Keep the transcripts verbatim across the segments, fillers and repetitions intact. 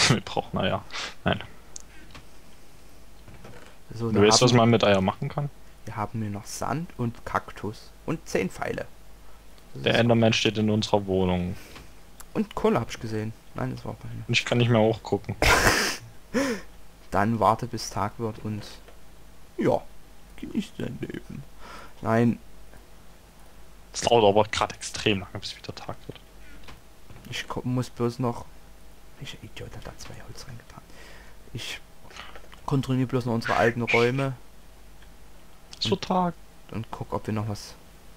Wir brauchen Eier. Nein. So, Du weißt, was man mit Eier machen kann? wir haben hier noch Sand und Kaktus und zehn Pfeile. Das Der ist Enderman steht in unserer Wohnung. Und Kohle habe ich gesehen. Nein, das war keine. Und ich kann nicht mehr hochgucken. Dann warte bis Tag wird und ja, genießt dein Leben. Nein, Es dauert aber gerade extrem lange, bis wieder Tag wird. ich ko- muss bloß noch. Ich Idiot hat da zwei Holz reingetan. Ich kontrolliere bloß noch unsere alten Räume Es wird Tag. und guck, ob wir noch was.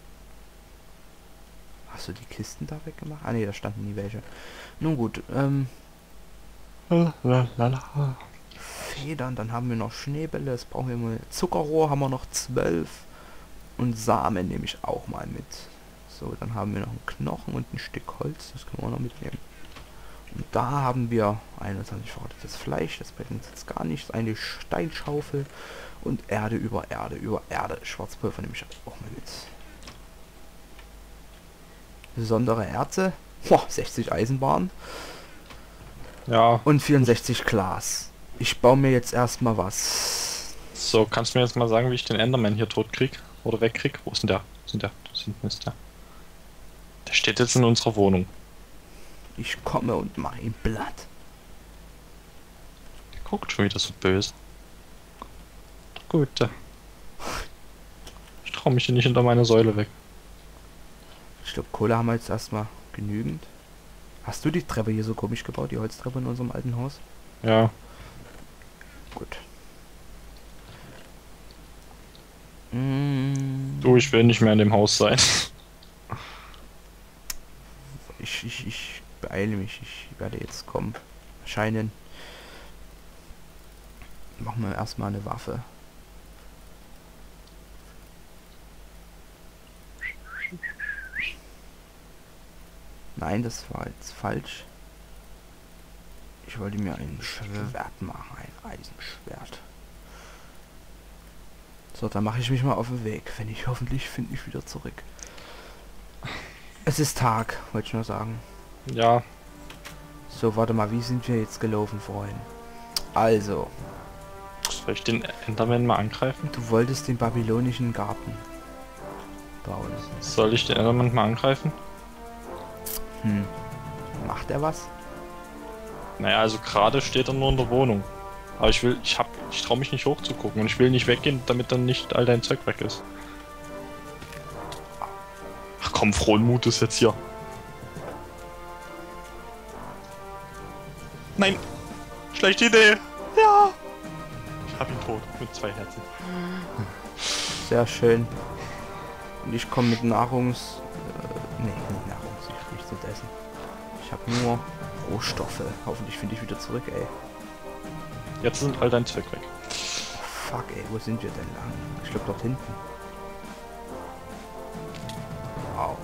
Hast du die Kisten da weggemacht? Ah ne, da standen nie welche. Nun gut, ähm, Lalalala. Federn, dann haben wir noch Schneebälle, das brauchen wir mal. Zuckerrohr haben wir noch zwölf. Und Samen nehme ich auch mal mit. So, dann haben wir noch einen Knochen und ein Stück Holz, das können wir auch noch mitnehmen. Und da haben wir einundzwanzig verrottetes Fleisch, das bringt uns jetzt gar nichts. Eine Steinschaufel und Erde über Erde über Erde. Schwarzpulver nehme ich auch mal mit. Besondere Erze, boah, sechzig Eisenbahn Ja, und vierundsechzig Glas. Ich baue mir jetzt erstmal was. so, kannst du mir jetzt mal sagen, wie ich den Enderman hier tot krieg? Oder wegkrieg? Wo ist denn der? Wo ist denn der? Da hinten ist der. Der steht jetzt in unserer Wohnung. Ich komme und mache ihm Blatt. Der guckt schon wieder so böse. Der Gute. Ich trau mich hier nicht hinter meine Säule weg. Ich glaube, Kohle haben wir jetzt erstmal genügend. Hast du die Treppe hier so komisch gebaut, die Holztreppe in unserem alten Haus? Ja, Gut. Mm, du, ich will nicht mehr in dem Haus sein. ich, ich, ich beeile mich. Ich werde jetzt kommen. Erscheinen. Machen wir erstmal eine Waffe. Nein, das war jetzt falsch. Ich wollte mir ein Schwert machen, ein Eisenschwert. So, dann mache ich mich mal auf den Weg. Wenn ich hoffentlich finde ich wieder zurück. Es ist Tag, wollte ich nur sagen. Ja, So, warte mal, wie sind wir jetzt gelaufen vorhin? Also, soll ich den Enderman mal angreifen? du wolltest den babylonischen Garten bauen. Soll ich den Enderman mal angreifen? Hm. Macht er was? Naja, also gerade steht er nur in der Wohnung. Aber ich will, ich hab, ich trau mich nicht hochzugucken und ich will nicht weggehen, damit dann nicht all dein Zeug weg ist. Ach komm, frohen Mutes jetzt hier. Nein! Schlechte Idee! Ja! Ich hab ihn tot, mit zwei Herzen. Sehr schön. Und ich komme mit Nahrungs... Äh, nee, nicht Nahrungs, ich hab nichts zu essen. Ich habe nur Rohstoffe. Hoffentlich finde ich wieder zurück, ey. Jetzt sind all dein Zeug weg. Oh, fuck, ey, wo sind wir denn lang? Ich glaube dort hinten. Wow.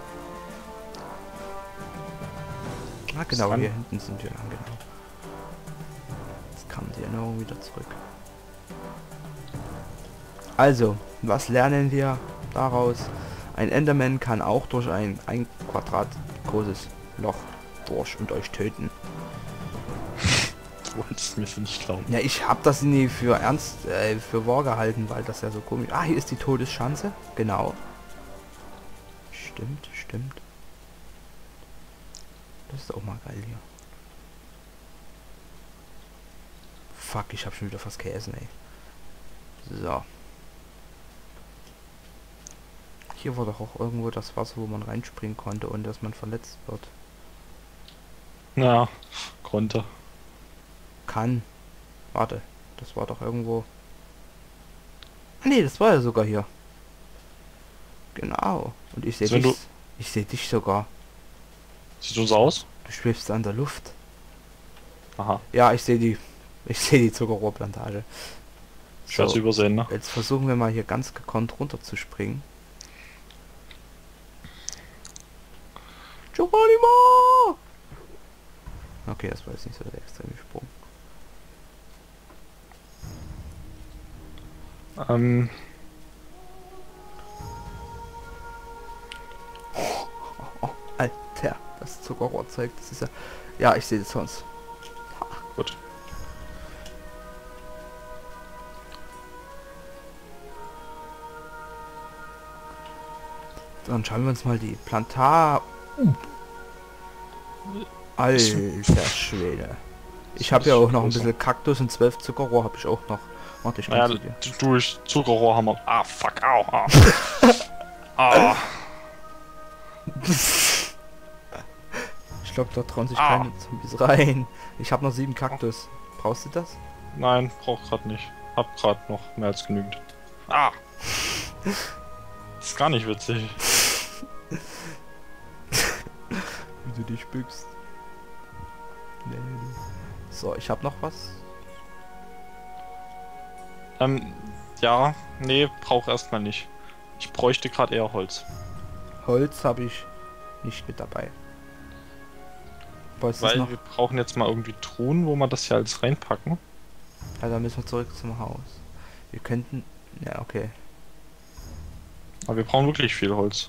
Ah, genau, Kann- hier hinten sind wir lang, genau. Jetzt kam die Erinnerung wieder zurück. Also, was lernen wir daraus? Ein Enderman kann auch durch ein ein Quadrat großes Loch durch und euch töten. Du wolltest mir nicht glauben. Ja, ich habe das nie für ernst, äh, für wahr gehalten, weil das ja so komisch... Ah, hier ist die Todesschanze. Genau. Stimmt, stimmt. Das ist auch mal geil hier. Fuck, ich habe schon wieder fast gegessen, ey. So. Hier war doch auch irgendwo das Wasser, wo man reinspringen konnte, ohne dass man verletzt wird. Ja, konnte. Kann. Warte, das war doch irgendwo... Ah, nee, das war ja sogar hier. Genau. Und ich sehe Also wenn dich... du- Ich sehe dich sogar. Sieht so aus? Du schwebst an der Luft. Aha, Ja, ich sehe die... Ich sehe die Zuckerrohrplantage. schwer zu übersehen, ne? Jetzt versuchen wir mal hier ganz gekonnt runter zu springen. Geronimo! Okay, das war jetzt nicht so der extreme Sprung. Ähm, Oh, Alter, das Zuckerrohrzeug, das ist ja... Ja, ich sehe das sonst. Gut. Dann schauen wir uns mal die Plantar... Alter Schwede. Ich habe ja auch noch ein bisschen Kaktus und zwölf Zuckerrohr habe ich auch noch. Warte, ich Ja, komm zu dir. durch Zuckerrohrhammer. Ah, fuck, au. Ah. ah. Ich glaube, da trauen sich Ah. keine Zombies rein. Ich habe noch sieben Kaktus. Brauchst du das? Nein, brauch grad nicht. Hab grad noch mehr als genügend. Ah! Das ist gar nicht witzig. Wie du dich bückst. Nee. So, ich habe noch was. Ähm, ja, nee, brauch erstmal nicht. Ich bräuchte gerade eher Holz. Holz habe ich nicht mit dabei. Was ist Weil noch? wir brauchen jetzt mal irgendwie Truhen, wo wir das hier alles reinpacken. Ja, dann müssen wir zurück zum Haus. Wir könnten... Ja, okay. Aber wir brauchen wirklich viel Holz.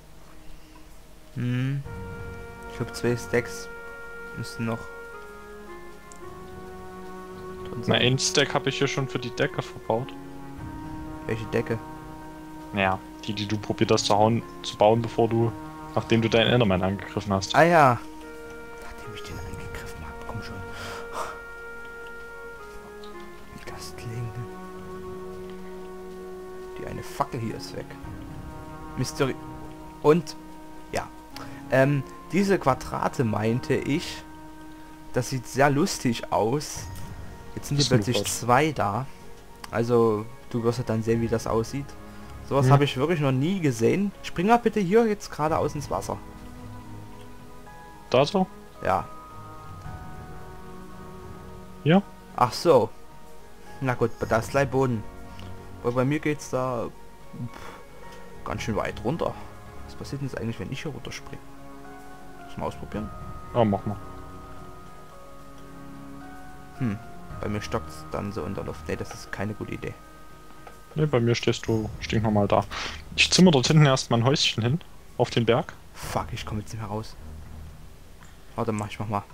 Hm. Ich habe zwei Stacks. Müssten noch... drin Na, sein. ein Stack habe ich hier schon für die Decke verbaut. Welche Decke? Naja, die, die du probiert hast zu, hauen, zu bauen, bevor du, nachdem du deinen Enderman angegriffen hast. Ah ja. Nachdem ich den angegriffen habe. Komm schon. Wie das klingt. Die eine Fackel hier ist weg. Mystery. Und, ja. Ähm, diese Quadrate meinte ich. Das sieht sehr lustig aus. Jetzt sind hier Ist nur plötzlich was. zwei da. Also, du wirst ja dann sehen, wie das aussieht. Sowas Hm. habe ich wirklich noch nie gesehen. Spring mal bitte hier jetzt geradeaus ins Wasser. Da so? Ja. Ja? Ach so. Na gut, da ist gleich Boden. Weil bei mir geht's da pff, ganz schön weit runter. Was passiert denn jetzt eigentlich, wenn ich hier runterspringe? Muss mal ausprobieren. Ja, mach mal. Hm. Bei mir stockt's dann so in der Luft. Ne, das ist keine gute Idee. Ne, bei mir stehst du stinknormal da. Ich zimmer dort hinten erstmal ein Häuschen hin. Auf den Berg. Fuck, ich komme jetzt nicht mehr raus. Warte mal, ich mach mal.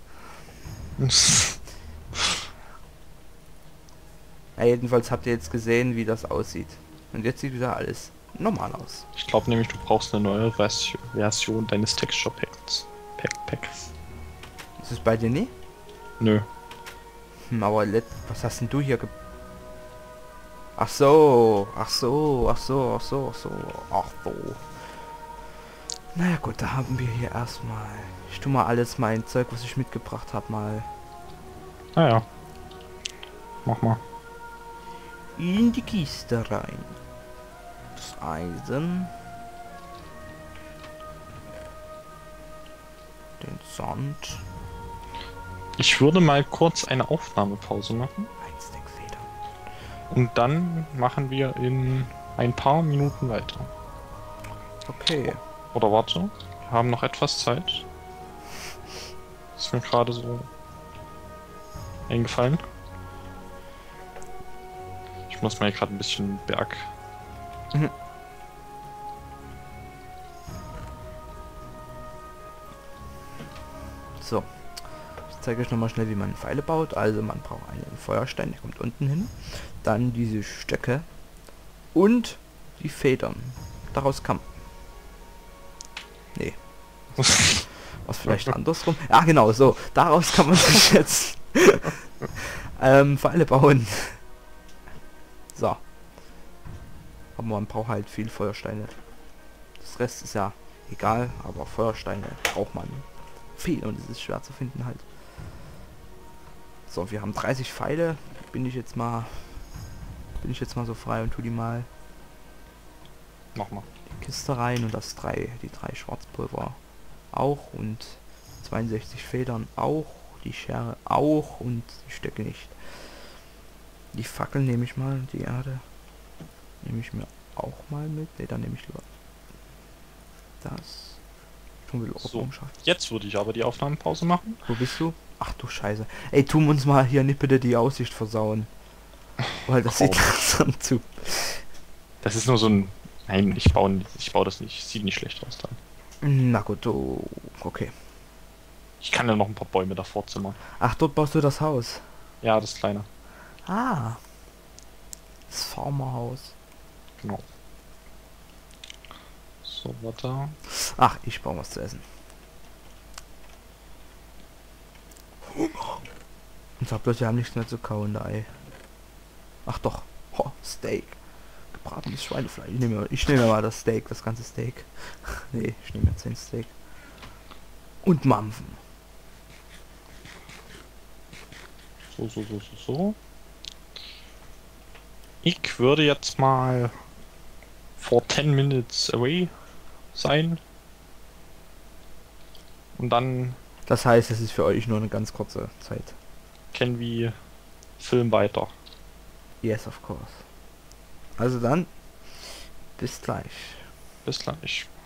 Ja, jedenfalls habt ihr jetzt gesehen, wie das aussieht. Und jetzt sieht wieder alles normal aus. Ich glaube nämlich, du brauchst eine neue Vers Version deines Texture Packs. Pack Packs. Ist es bei dir nie? Nö. Hm, aber let was hast denn du hier ge... Ach so, ach so, ach so, ach so, ach so, ach so. Naja gut, da haben wir hier erstmal... Ich tu mal alles mein Zeug, was ich mitgebracht habe, mal Naja. Mach mal. in die Kiste rein. Das Eisen. Den Sand. Ich würde mal kurz eine Aufnahmepause machen. Ein Stack Federn. Und dann machen wir in ein paar Minuten weiter. Okay. Oder warte, wir haben noch etwas Zeit. Ist mir gerade so eingefallen. Ich muss mal gerade ein bisschen Berg. Mhm. So. Ich zeige euch nochmal schnell, wie man Pfeile baut. Also man braucht einen Feuerstein, der kommt unten hin. Dann diese Stöcke. Und die Federn. Daraus kann... Nee. Was vielleicht andersrum? Ja, genau, so. Daraus kann man sich jetzt ähm, Pfeile bauen. So. Aber man braucht halt viel Feuersteine. Das Rest ist ja egal, aber Feuersteine braucht man viel und es ist schwer zu finden halt. So, wir haben dreißig Pfeile. Bin ich jetzt mal bin ich jetzt mal so frei und tu die mal Mach mal. die Kiste rein und das drei, die drei Schwarzpulver auch und zweiundsechzig Federn auch, die Schere auch und die Stöcke nicht. Die Fackeln nehme ich mal, die Erde nehme ich mir auch mal mit. Ne, dann nehme ich lieber das. Schon wieder So. Ordnung. Jetzt würde ich aber die Aufnahmepause machen. Wo bist du? Ach du Scheiße. Ey, tu uns mal hier nicht bitte die Aussicht versauen. Weil das sieht Komm. langsam zu. Das ist nur so ein... Nein, ich baue, ich baue das nicht. Sieht nicht schlecht aus dann. Na gut, oh, okay. Ich kann ja noch ein paar Bäume davor zimmern. Ach, dort baust du das Haus. Ja, das kleine. Ah. Das Farmerhaus. Genau. So, warte. Ach, ich brauche was zu essen. Und sag bloß, wir haben nichts mehr zu kauen, da ey. Ach doch. Ho, Steak. Gebratenes Schweinefleisch. Ich nehme, ich nehme mal das Steak, das ganze Steak. Nee, ich nehme jetzt ein Steak. Und Mampfen. So, so, so, so, so. Ich würde jetzt mal for ten minutes away sein. Und dann Das heißt, es ist für euch nur eine ganz kurze Zeit. kennen wir Film weiter. Yes, of course. Also dann, bis gleich. Bis gleich.